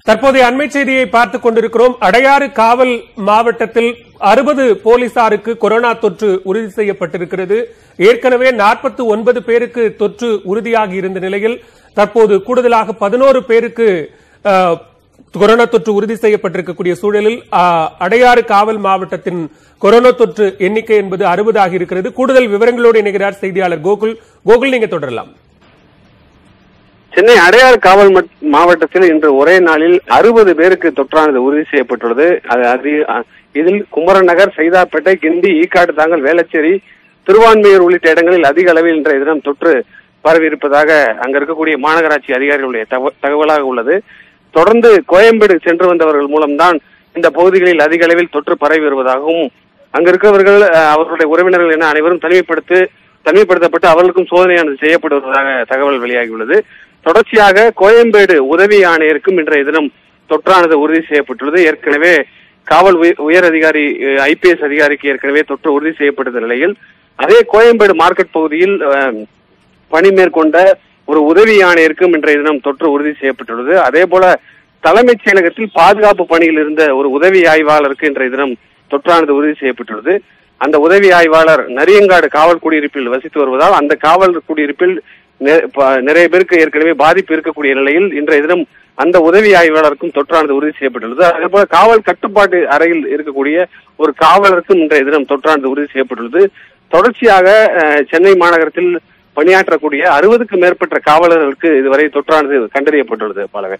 தற்போதைய அண்மை செய்தியை பார்த்துக் கொண்டிருக்கிறோம். அடையாறு காவல் மாவட்டத்தில் 60 போலீசாருக்கு கொரோனா தொற்று உறுதி செய்யப்பட்டிருக்கிறது. ஏற்கனவே 49 பேருக்கு தொற்று உறுதியாகி இருந்த நிலையில் தற்போது கூடுதலாக 11 பேருக்கு கொரோனா தொற்று உறுதி செய்யப்பட்டிருக்கக்கூடிய சூழலில் அடையாறு காவல் மாவட்டத்தின் கொரோனா தொற்று எண்ணிக்கை என்பது 60 ஆகி இருக்கிறது. கூடுதல் விவரங்களோடு இணைகிறார் செய்தியாளர் கோகுல். கோகுல், நீங்க தொடரலாம். சென்னை அடையாறு காவல் மாவட்டத்தில் இன்று ஒரே நாளில் 60 பேருக்கு தொற்றானது உறுதி செய்யப்பட்டுள்ளது. இதில் குமரன் நகர், சைதாப்பேட்டை, கிண்டி, ஈக்காடு தாங்கல், வேளச்சேரி, திருவான்மையூர் உள்ளிட்ட இடங்களில் அதிக அளவில் இன்றைய தினம் தொற்று பரவி இருப்பதாக அங்க இருக்கக்கூடிய மாநகராட்சி அதிகாரிகளுடைய தகவலாக உள்ளது. தொடர்ந்து கோயம்பேடு சென்று வந்தவர்கள் மூலம்தான் இந்த பகுதிகளில் அதிக அளவில் தொற்று பரவி வருவதாகவும் அங்க இருக்கவர்கள் அவர்களுடைய உறவினர்கள் என அனைவரும் தனிமைப்படுத்தப்பட்டு அவர்களுக்கும் சோதனையானது செய்யப்பட்டு வருவதாக தகவல் வெளியாகியுள்ளது. தொடர்ச்சியாக கோயம்பேடு உதவி ஆணையருக்கும் இன்றைய தினம் தொற்றானது உறுதி செய்யப்பட்டுள்ளது. ஏற்கனவே காவல் உயர் அதிகாரி IPS அதிகாரிக்கு ஏற்கனவே தொற்று உறுதி செய்யப்பட்ட நிலையில் அதே கோயம்பேடு மார்க்கெட் பகுதியில் பணி மேற்கொண்ட ஒரு உதவி ஆணையருக்கும் இன்றைய தினம் தொற்று உறுதி செய்யப்பட்டுள்ளது. அதே போல தலைமைச் செயலகத்தில் பாதுகாப்பு பணியில் இருந்த ஒரு உதவி ஆய்வாளருக்கு இன்றைய தினம் தொற்றானது உறுதி செய்யப்பட்டுள்ளது. அந்த உதவி ஆய்வாளர் நரியங்காடு காவல் குடியிருப்பில் வசித்து வருவதால் அந்த காவல் குடியிருப்பில் நிறைய பேருக்கு ஏற்கனவே பாதிப்பு இருக்கக்கூடிய நிலையில் இன்றைய தினம் அந்த உதவி ஆய்வாளருக்கும் தொற்றானது உறுதி செய்யப்பட்டுள்ளது. அதே போல காவல் கட்டுப்பாட்டு அறையில் இருக்கக்கூடிய ஒரு காவலருக்கும் இன்றைய தினம் தொற்றானது உறுதி செய்யப்பட்டுள்ளது. தொடர்ச்சியாக சென்னை மாநகரத்தில் பணியாற்றக்கூடிய 60க்கும் மேற்பட்ட காவலர்களுக்கு இதுவரை தொற்றானது கண்டறியப்பட்டுள்ளது. பாலவே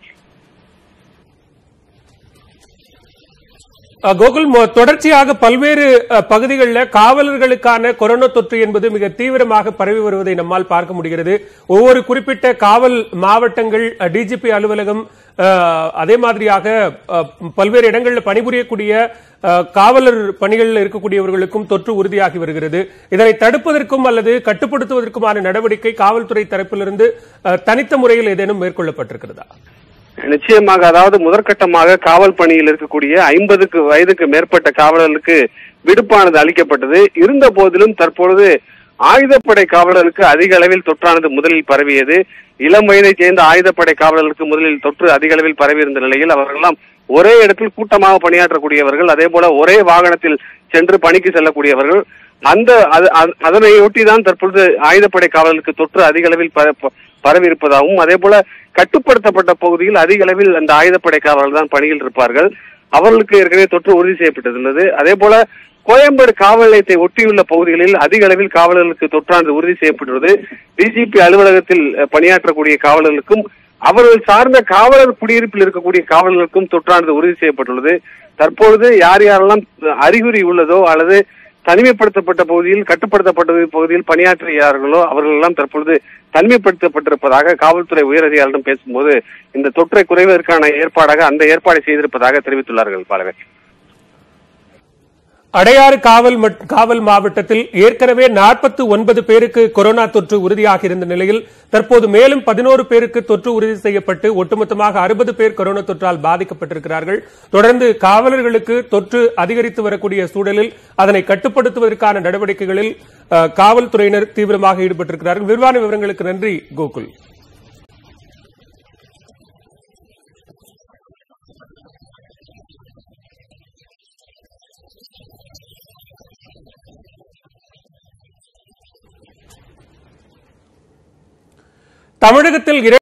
கோகுல், தொடர்ச்சியாக பல்வேறு பகுதிகளில் காவலர்களுக்கான கொரோனா தொற்று என்பது மிக தீவிரமாக பரவி வருவதை நம்மால் பார்க்க முடிகிறது. ஒவ்வொரு குறிப்பிட்ட காவல் மாவட்டங்கள், DGP அலுவலகம், அதே மாதிரியாக பல்வேறு இடங்களில் பணிபுரியக்கூடிய காவலர் பணிகளில் இருக்கக்கூடியவர்களுக்கும் தொற்று உறுதியாகி வருகிறது. இதனை தடுப்பதற்கும் அல்லது கட்டுப்படுத்துவதற்குமான நடவடிக்கை காவல்துறை தரப்பிலிருந்து தனித்த முறையில் ஏதேனும் மேற்கொள்ளப்பட்டிருக்கிறதா? நிச்சயமாக. அதாவது முதற்கட்டமாக காவல் பணியில் இருக்கக்கூடிய 50 வயதுக்கு மேற்பட்ட காவலர்களுக்கு விடுப்பானது அளிக்கப்பட்டது. இருந்த போதிலும் தற்பொழுது ஆயுதப்படை காவலர்களுக்கு அதிக அளவில் தொற்றானது முதலில் பரவியது. இளம் வயதை சேர்ந்த ஆயுதப்படை காவலர்களுக்கு முதலில் தொற்று அதிக அளவில் பரவி இருந்த நிலையில் அவர்களெல்லாம் ஒரே இடத்தில் கூட்டமாக பணியாற்றக்கூடியவர்கள், அதே போல ஒரே வாகனத்தில் சென்று பணிக்கு செல்லக்கூடியவர்கள். அதனையொட்டிதான் தற்பொழுது ஆயுதப்படை காவலர்களுக்கு தொற்று அதிக அளவில் பரவி இருப்பதாகவும் அதே போல கட்டுப்படுத்தப்பட்ட பகுதியில் அதிக அளவில் அந்த ஆயுதப்படை காவலர்கள் தான் பணியில் இருப்பார்கள். அவர்களுக்கு ஏற்கனவே தொற்று உறுதி செய்யப்பட்டிருந்தது. அதே போல கோயம்பேடு காவல் நிலையத்தை ஒட்டியுள்ள பகுதிகளில் அதிக அளவில் காவலர்களுக்கு தொற்றானது உறுதி செய்யப்பட்டுள்ளது. DGP அலுவலகத்தில் பணியாற்றக்கூடிய காவலர்களுக்கும் அவர்கள் சார்ந்த காவலர் குடியிருப்பில் இருக்கக்கூடிய காவலர்களுக்கும் தொற்றானது உறுதி செய்யப்பட்டுள்ளது. தற்பொழுது யார் யாரெல்லாம் அறிகுறி உள்ளதோ அல்லது தனிமைப்படுத்தப்பட்ட பகுதியில், கட்டுப்படுத்தப்பட்ட பகுதியில் பணியாற்றுகிறார்களோ அவர்கள் எல்லாம் தற்பொழுது தனிமைப்படுத்தப்பட்டிருப்பதாக காவல்துறை உயர் அதிகாரிகளிடம் பேசும்போது இந்த தொற்றை குறைவதற்கான ஏற்பாடாக அந்த ஏற்பாடு செய்திருப்பதாக தெரிவித்துள்ளார்கள். பாலவே அடையாறு காவல் மாவட்டத்தில் ஏற்கனவே 49 பேருக்கு கொரோனா தொற்று உறுதியாகி இருந்த நிலையில் தற்போது மேலும் 11 பேருக்கு தொற்று உறுதி செய்யப்பட்டு ஒட்டுமொத்தமாக 60 பேர் கொரோனா தொற்றால் பாதிக்கப்பட்டிருக்கிறார்கள். தொடர்ந்து காவலர்களுக்கு தொற்று அதிகரித்து வரக்கூடிய சூழலில் அதனை கட்டுப்படுத்துவதற்கான நடவடிக்கைகளில் காவல்துறையினர் தீவிரமாக ஈடுபட்டிருக்கிறார்கள். விரிவான விவரங்களுக்கு நன்றி கோகுல். தமிழகத்தில்